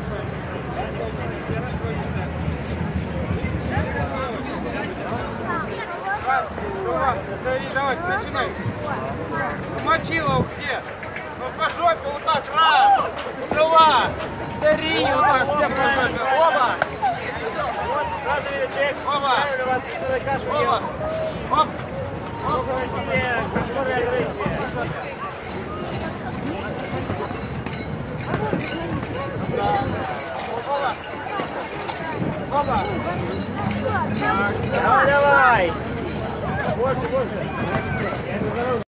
Давай, начинай. Мочилов где? Ну по жопе вот так, раз, два, три, вот так, все по жопе. Оба. Оба. Оба. Оп. Около себе, контрольная агрессия. Оба. Давай, давай. Больше, больше.